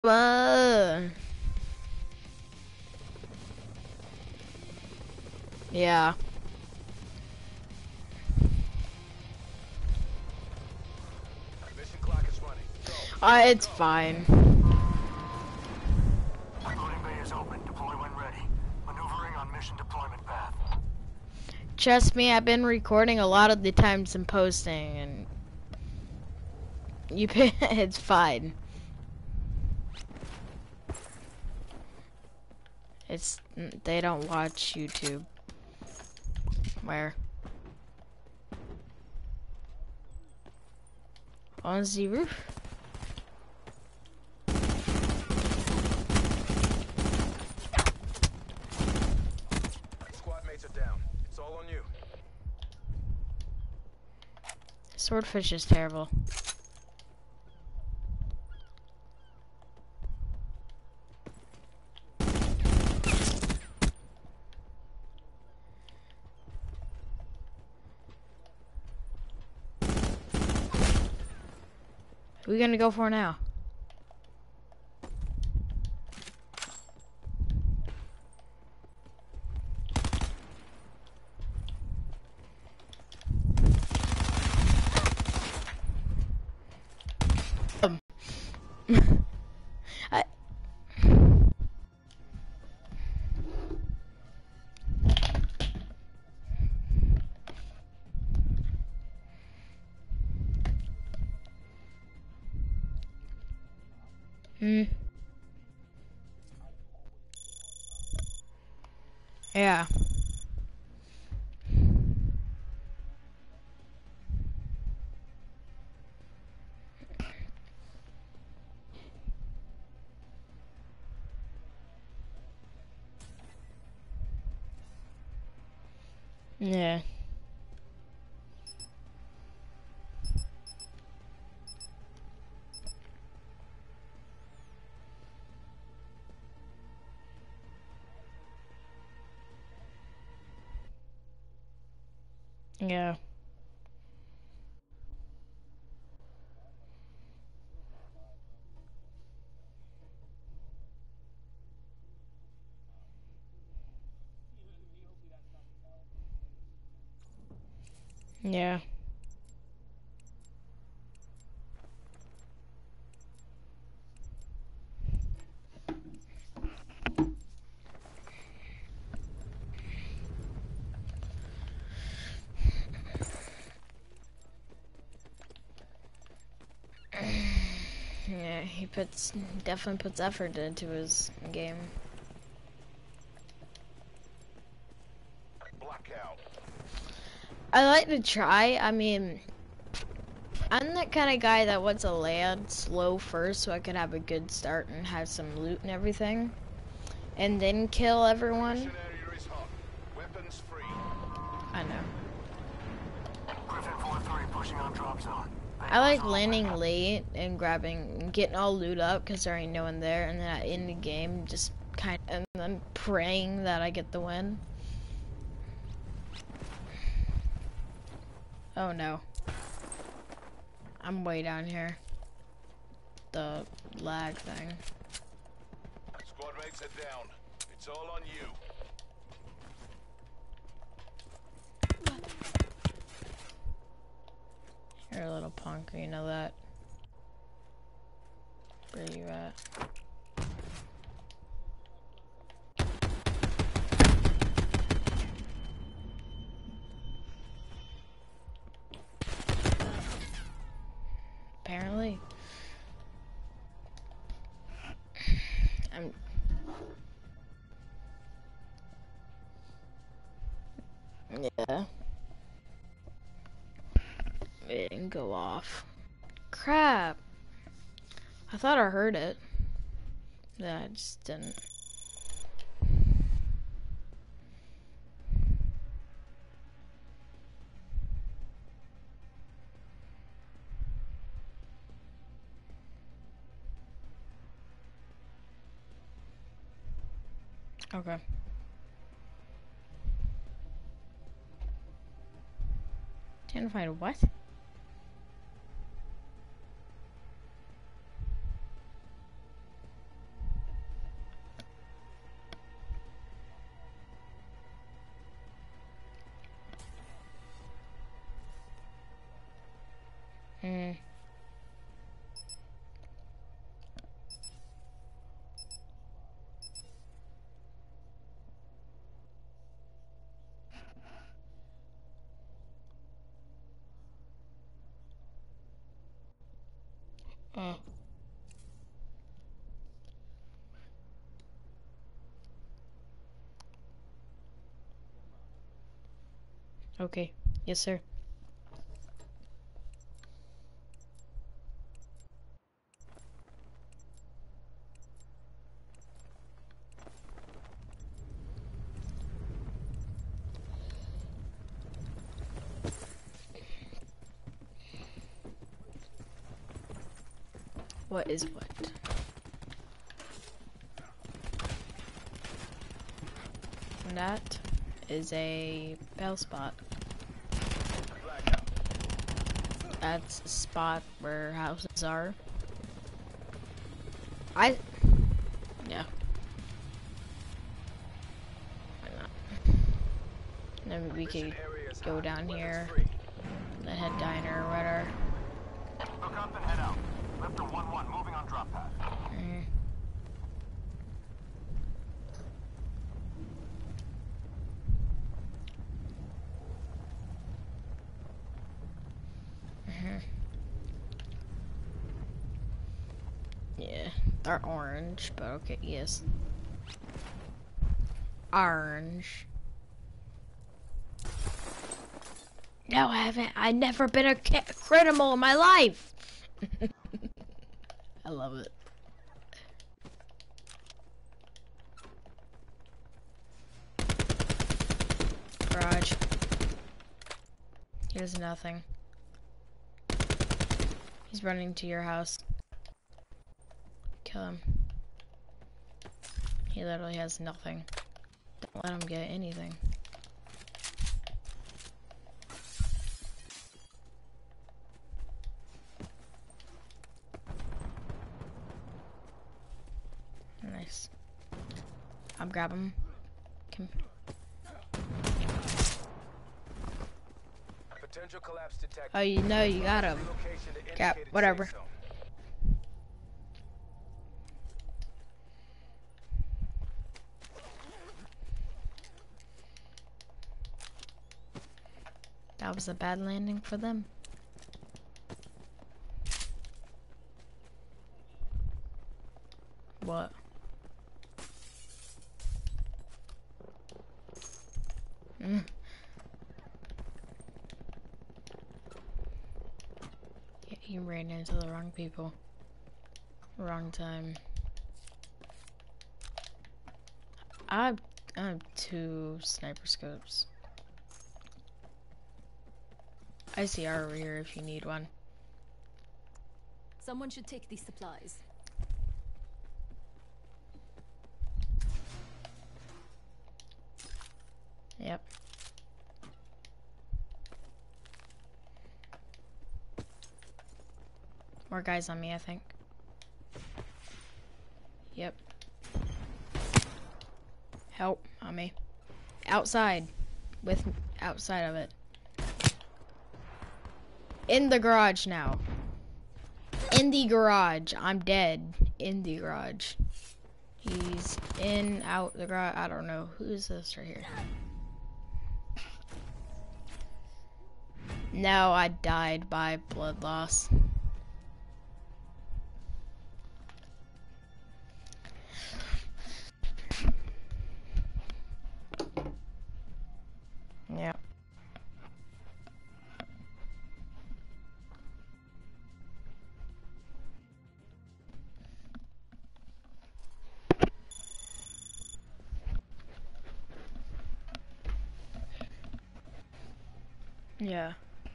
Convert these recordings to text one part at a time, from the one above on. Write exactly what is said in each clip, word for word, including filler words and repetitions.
Uh, yeah. Mission clock is running. Go. Uh, it's fine. Loading bay is open. Deploy when ready. Maneuvering on mission deployment path. Trust me, I've been recording a lot of the times and posting, and you pay, it's fine. It's they don't watch YouTube. Where? On the roof. Squad mates are down. It's all on you. Swordfish is terrible. Who are we gonna go for now? Um. I Hmm. Yeah. Yeah. Yeah. Yeah. Yeah, he puts definitely puts effort into his game. Blackout. I like to try. I mean, I'm that kind of guy that wants to land slow first so I could have a good start and have some loot and everything, and then kill everyone. Mission area is hot. Weapons free. I know. Griffin four three pushing on drop zone. I like landing late and grabbing, getting all loot up because there ain't no one there, and then at end the game just kind of, and then praying that I get the win. Oh no. I'm way down here. The lag thing. Squad mates are down. It's all on you. You're a little punk, you know that. Where you at? Apparently. I'm... Yeah. It didn't go off. Crap. I thought I heard it. Yeah, I just didn't. Okay. Trying to find what? Okay. Yes, sir. What is what? And that is a bell spot. That's a spot where houses are. I, yeah. Why not? And then we could go down here, the head diner or whatever. Look up and head out. Lifter one one moving on drop pad. Mm. Yeah, they're orange, but okay, yes. Orange. No, I haven't. I've never been a criminal in my life. I love it. Garage. Here's nothing. He's running to your house. Kill him. He literally has nothing. Don't let him get anything. Nice. I'm grabbing him. Come. Potential collapse detected. Oh, you know you got him. Yeah, whatever. That was a bad landing for them. What? Mm. Yeah, you ran into the wrong people. Wrong time. I have, I have two sniper scopes. I see R over here if you need one. Someone should take these supplies. Yep. More guys on me, I think. Yep. Help on me. Outside. With outside of it. In the garage now. In the garage. I'm dead. In the garage. He's in, out the garage. I don't know. Who's this right here? No, I died by blood loss. Yeah. Yeah.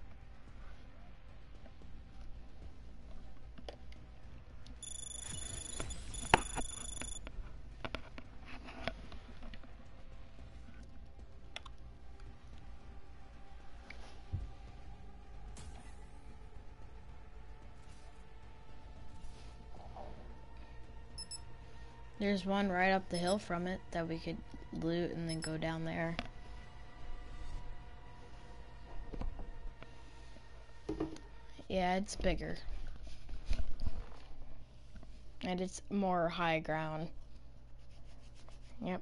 There's one right up the hill from it that we could loot and then go down there. Yeah, it's bigger. And it's more high ground. Yep.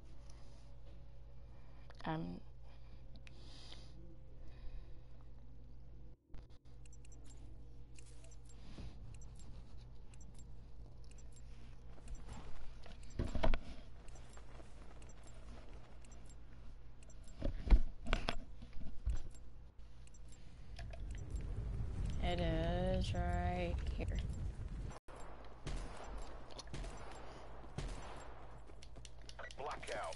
Um. blackout.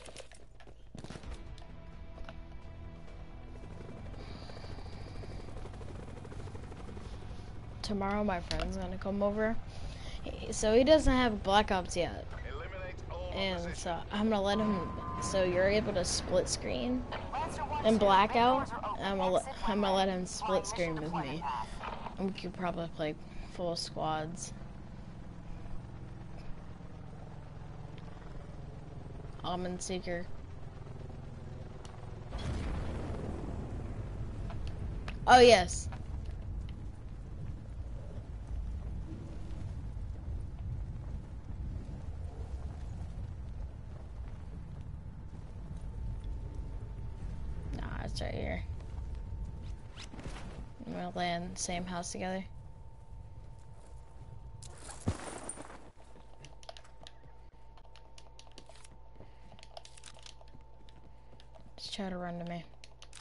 Tomorrow my friend's gonna come over. He- So he doesn't have Black Ops yet. Eliminate all And opposition. so I'm gonna let him, so you're able to split screen and blackout. I'm gonna, let- I'm gonna let him split screen with me. And we could probably play full squads. Almond Seeker. Oh yes. Nah, it's right here. We're gonna land in the same house together. Just try to run to me.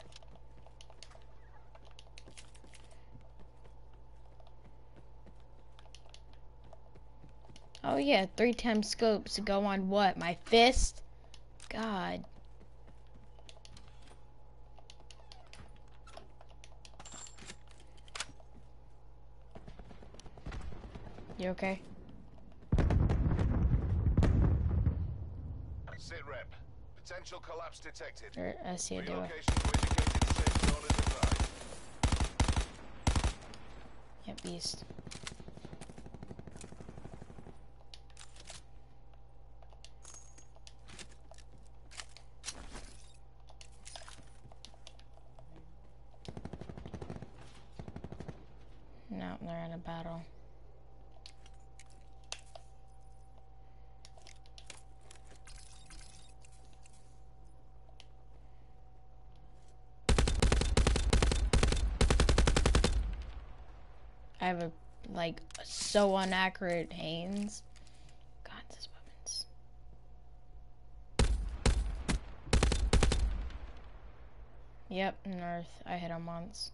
Oh yeah, three times scopes to go on what? My fist? God. You okay? Sit rep. Potential collapse detected. Or, I see a duo. Relocation to indicated safe zone is advised. Yep, east. No, they're in a battle. I have a, like, so inaccurate hands. God, these weapons. Yep, north. I hit him once.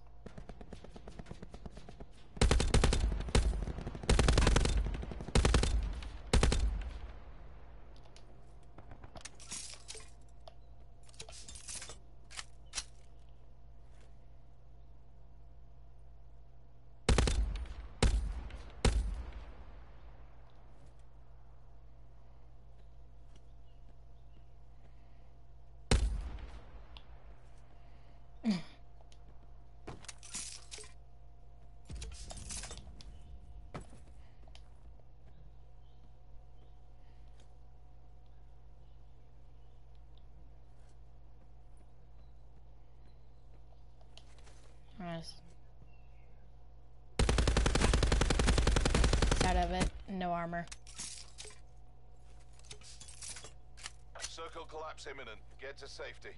Nice. Side of it, no armor. Circle collapse imminent. Get to safety.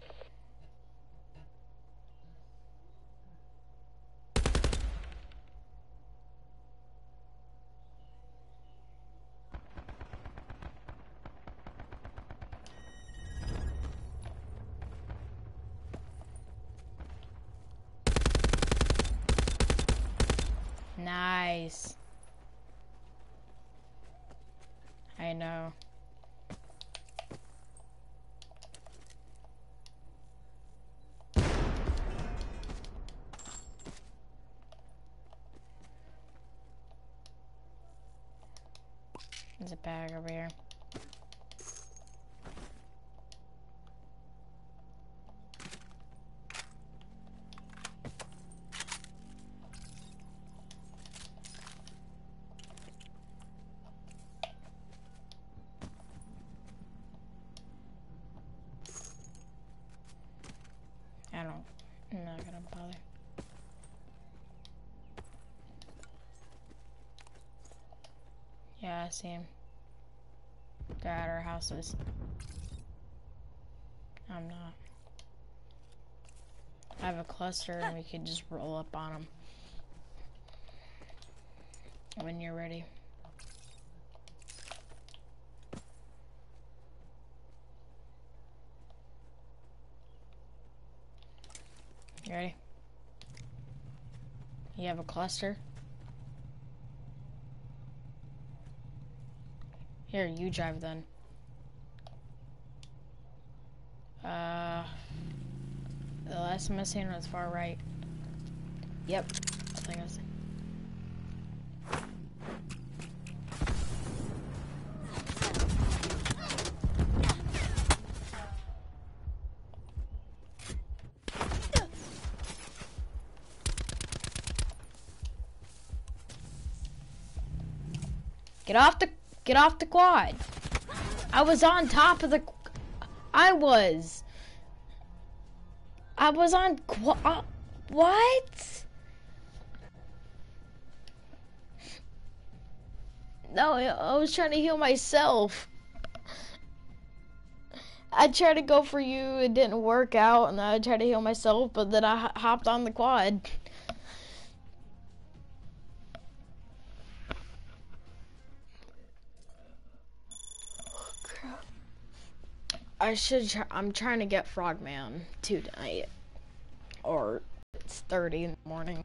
Nice. I know. There's a bag over here. I don't, I'm not gonna bother. Yeah, I see him. They're at our houses. I'm not. I have a cluster and we could just roll up on them. When you're ready. You ready? You have a cluster? Here, you drive then. Uh, the last one I seen was far right. Yep, I think I see. Get off the, get off the quad. I was on top of the, I was. I was on quad, uh, what? No, I, I was trying to heal myself. I tried to go for you, it didn't work out, and I tried to heal myself, but then I h hopped on the quad. I should. Try, I'm trying to get Frogman two tonight, or it's thirty in the morning.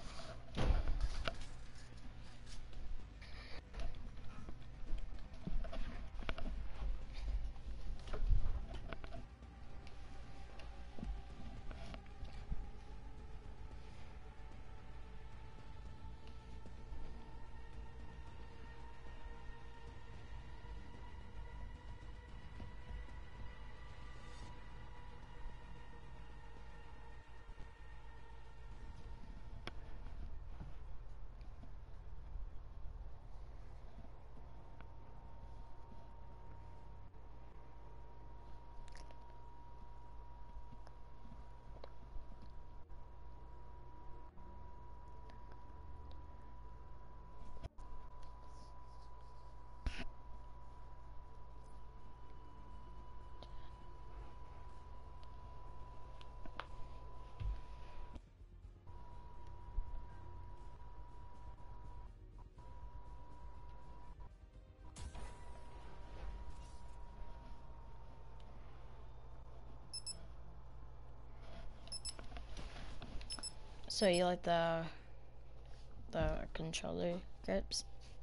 So you like the the controller grips?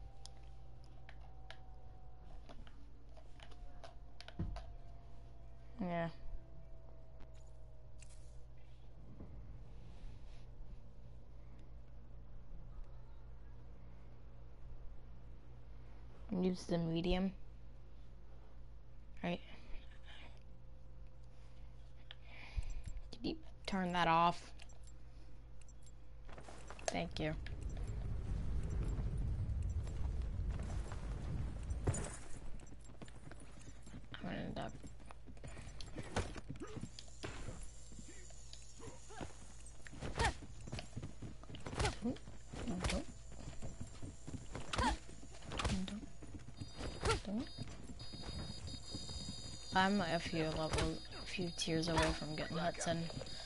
Yeah. Use the medium. Right. Can you turn that off? Thank you. I'm gonna end up. I'm a few levels, a few tiers away from getting Hudson.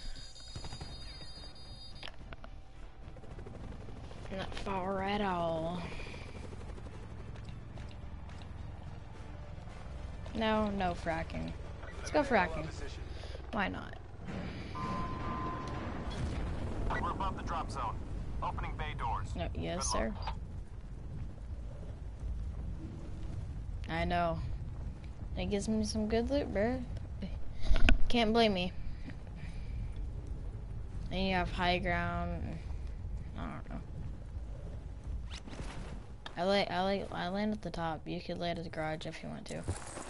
Not far at all. No, no fracking. Let's go fracking. Why not? We're above the drop zone. Opening bay doors. No, yes, sir. I know. It gives me some good loot, bro. Can't blame me. And you have high ground. I don't know. I lay, I lay, I land at the top. You could land at the garage if you want to.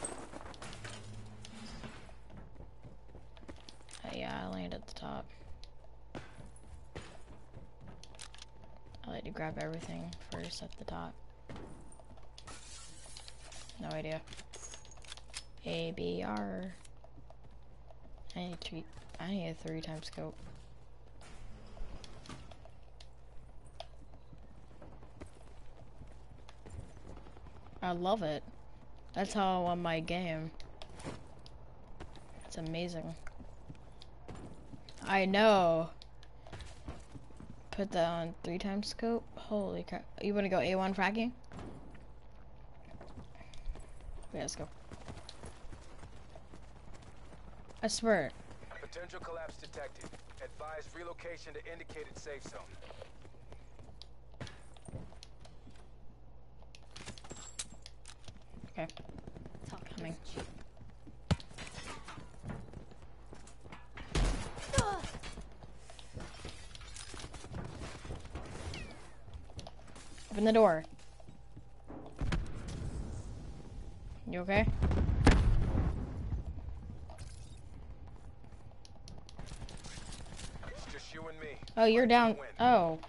Uh, yeah, I land at the top. I like to grab everything first at the top. No idea. A B R. I need three. I need a three times scope. I love it. That's how I won my game. It's amazing. I know. Put that on three times scope. Holy crap! You want to go A one fracking? Okay, let's go. I swear. Potential collapse detected. Advise relocation to indicated safe zone. Okay. Coming. Open the door. You okay? It's just you and me. Oh, you're down. Oh.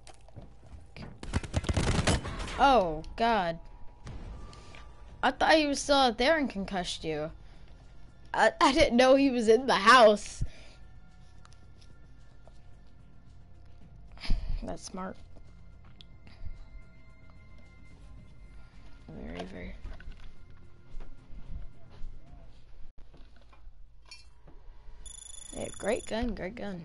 Oh, God. I thought he was still out there and concussed you. I, I didn't know he was in the house. That's smart. Very, very. Yeah, great gun, great gun.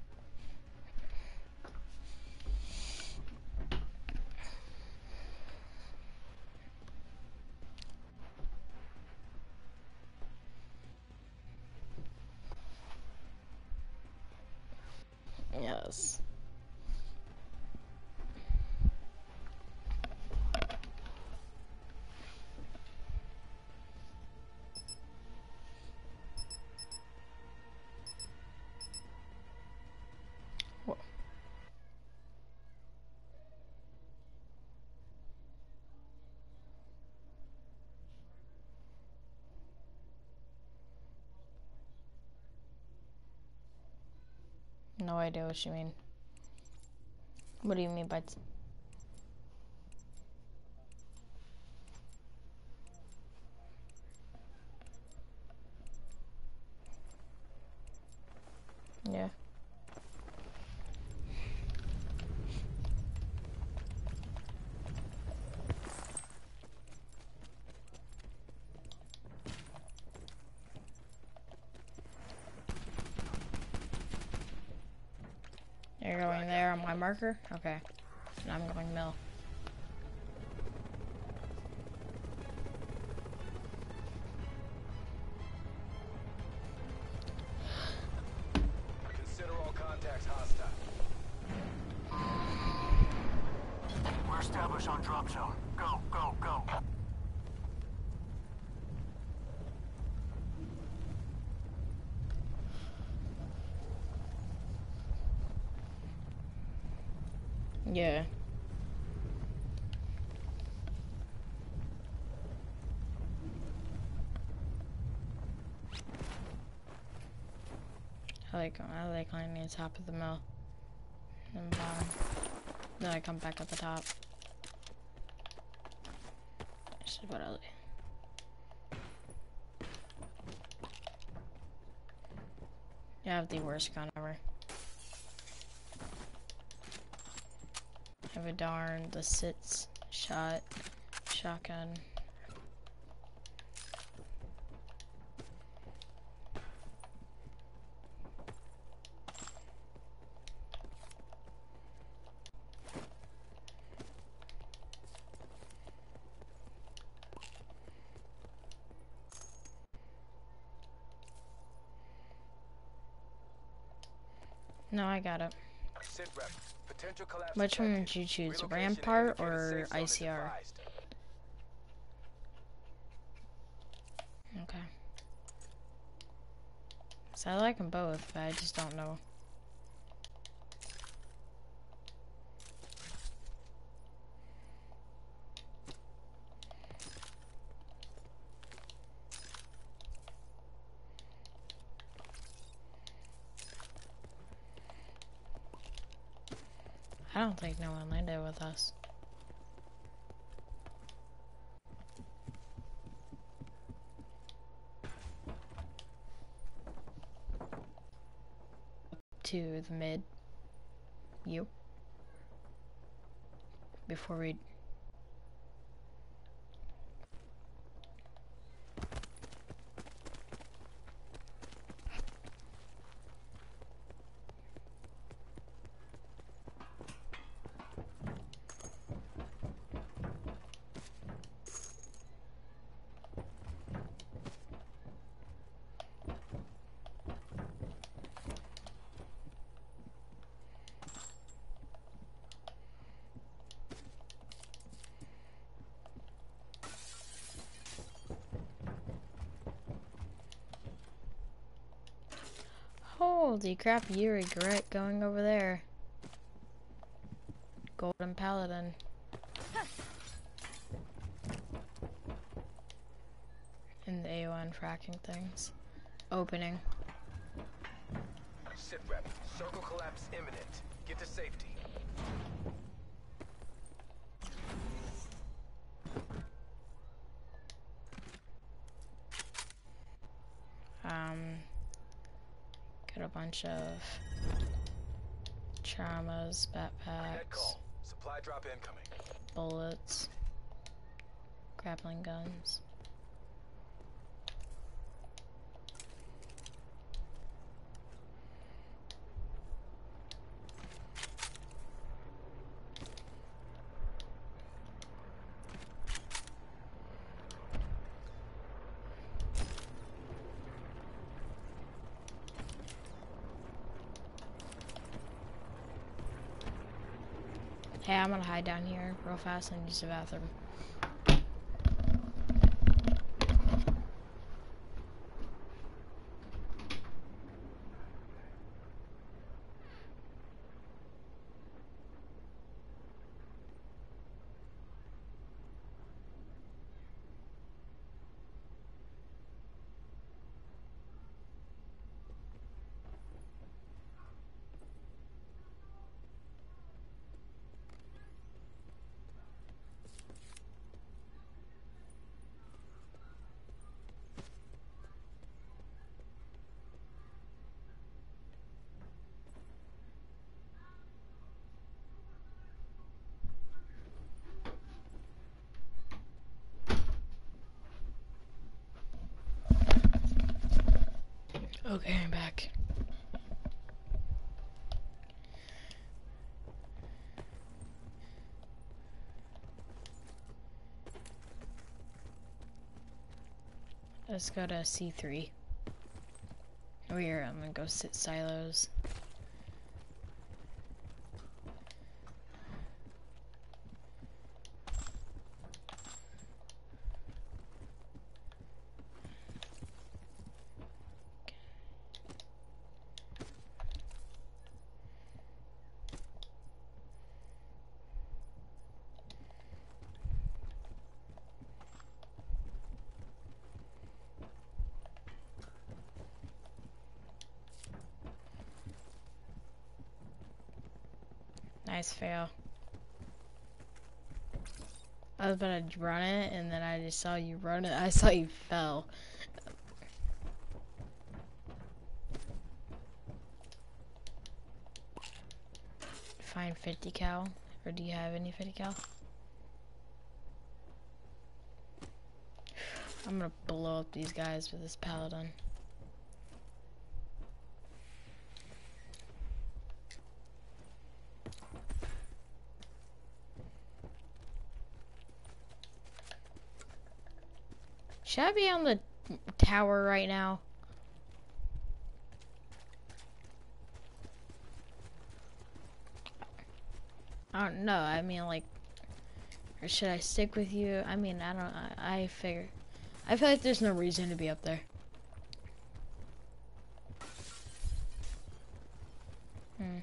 Yes. Wha- No idea what you mean. What do you mean by... T yeah. You're going there on my marker? Okay. And I'm going mill. Consider all contacts hostile. We're established on drop zone. Go, go, go. Yeah. I like I like climbing the top of the mill and bottom. Then I come back at the top. This is what I like. You have the worst gun ever. I have a darn the sits shot shotgun. No, I got it. Sit rep. Potential collapse Which one detected. would you choose, Relocation to Rampart indicated or safe zone I is C R? advised. Okay. So I like them both, but I just don't know. I don't think no one landed with us. To the mid. You. Before we... Holy crap, you regret going over there. Golden Paladin. in the A one fracking things. Opening. Sit rep. Circle collapse imminent. Get to safety. Um, got a bunch of traumas, Net backpacks, call. Supply drop incoming. bullets, grappling guns. Hey, I'm gonna hide down here real fast and use the bathroom. Okay, I'm back. Let's go to C three. Over here, I'm gonna go sit silos. Nice fail. I was about to run it, and then I just saw you run it. I saw you fell. Find fifty cal, or do you have any fifty cal? I'm gonna blow up these guys with this paladin. Should I be on the tower right now? I don't know. I mean, like, or should I stick with you? I mean, I don't. I, I figure. I feel like there's no reason to be up there. Hmm.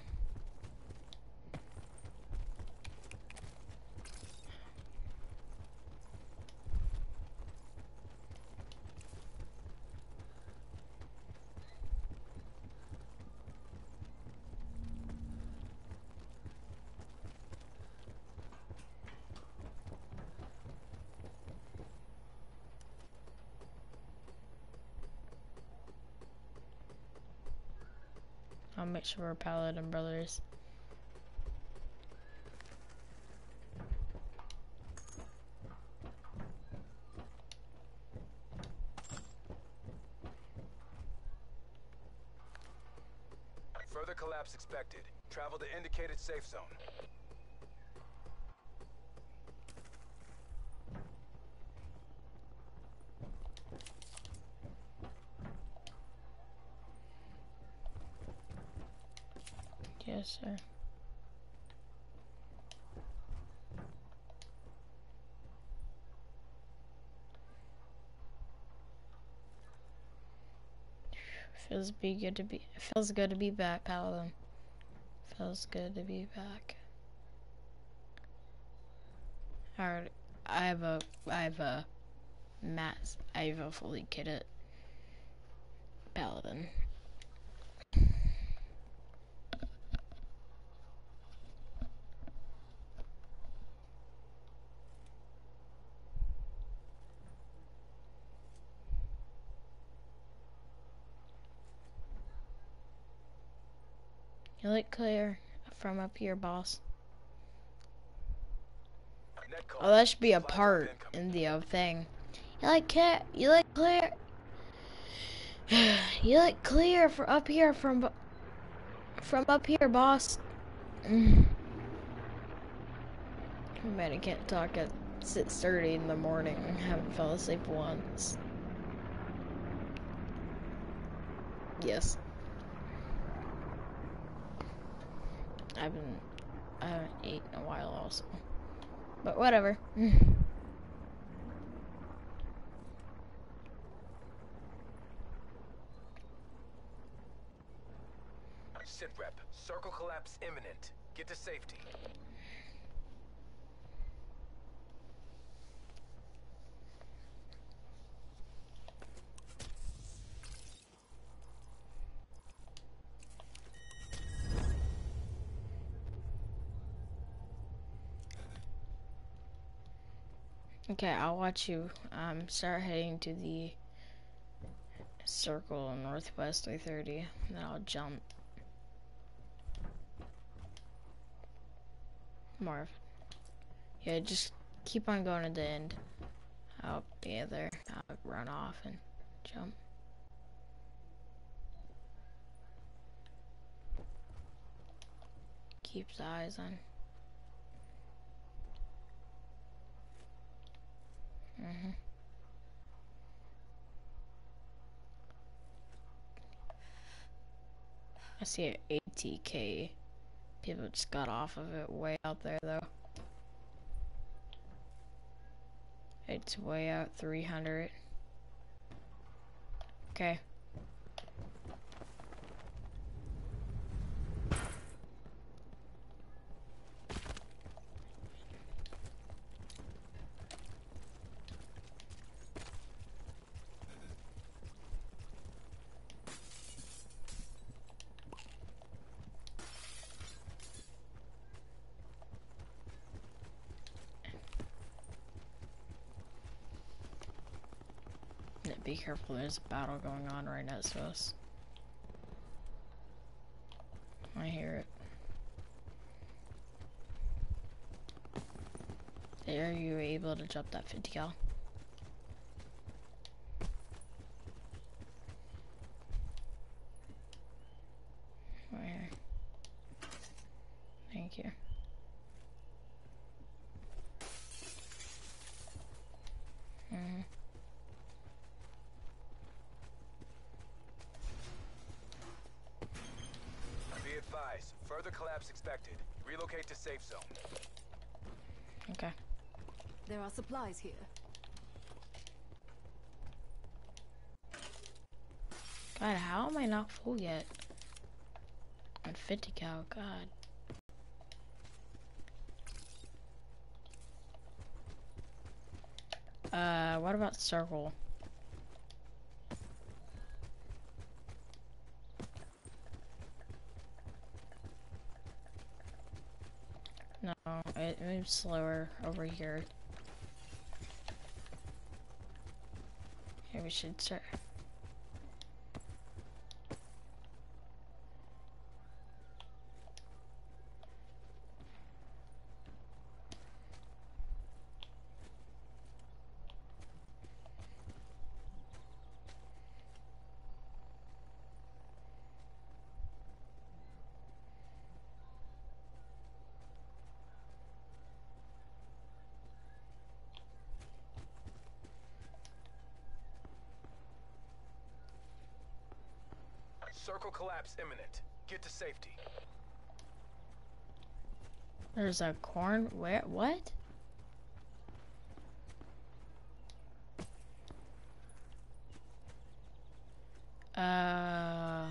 I'll make sure we're paladin brothers. Further collapse expected. Travel to indicated safe zone. Yes, sir. Feels be good to be. Feels good to be back, paladin. Feels good to be back. Alright, I have a. I have a Matt's I have a fully kitted paladin. You look clear from up here, boss. Oh, that should be a part in the uh, thing. You like cat? You like clear? You like clear for up here from from up here, boss. Mm. Man, I can't talk at six thirty in the morning. I haven't fell asleep once. Yes. I haven't, I haven't eaten in a while also. But whatever. Sit rep. Circle collapse imminent. Get to safety. Okay, I'll watch you um, start heading to the circle northwest three thirty, and then I'll jump. Marv. Yeah, just keep on going to the end. I'll be there. I'll run off and jump. Keeps the eyes on. Mm-hmm. I see an A T K. People just got off of it way out there though. It's way out three hundred. Okay. Be careful, there's a battle going on right next to us. I hear it. Are you able to jump that fifty cal? Where? Thank you. Mm-hmm. Further collapse expected. Relocate to safe zone. Okay. There are supplies here. God, how am I not full yet? On fifty cal, God. Uh, what about circle? No, it moves slower over here. Here we should start. Circle collapse imminent. Get to safety. There's a corn. Where? What? Uh.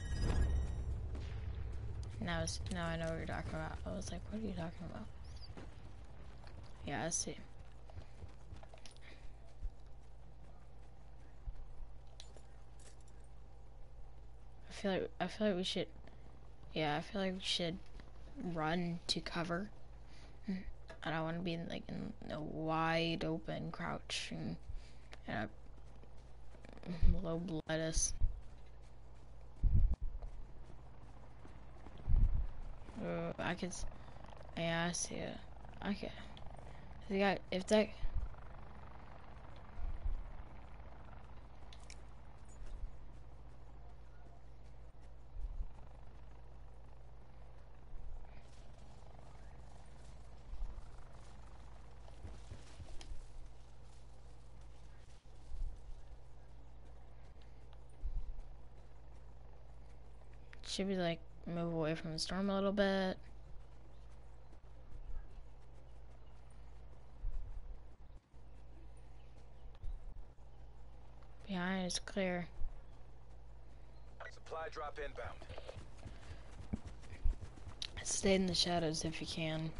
Now, it's, now I know what you're talking about. I was like, what are you talking about? Yeah, I see. feel like I feel like we should. Yeah, I feel like we should run to cover. I don't want to be in, like in a wide open crouching and a low lettuce. Uh, I could. Yeah, I see it. Okay. If they got, if that. Should we like move away from the storm a little bit? Behind is clear. Supply drop inbound. Stay in the shadows if you can.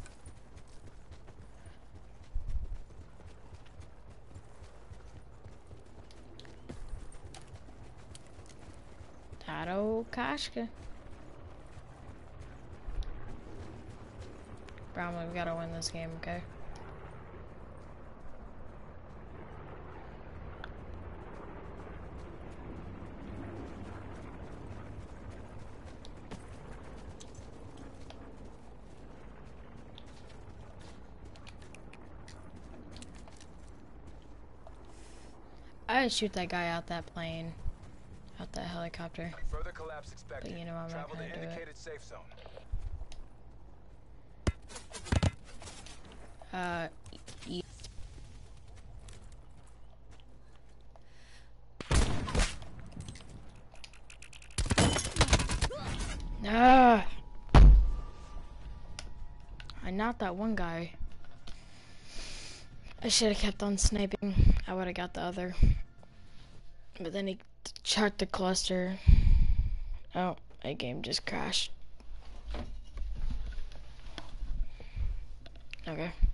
Tato Kashka. Bramah, we gotta win this game, okay? I would shoot that guy out that plane, out that helicopter. Further collapse expected. But you know I'm not Travel gonna to do indicated it. safe zone. Uh, e Ah! I knocked that one guy. I should have kept on sniping. I would have got the other. But then he charged the cluster. Oh, my game just crashed. Okay.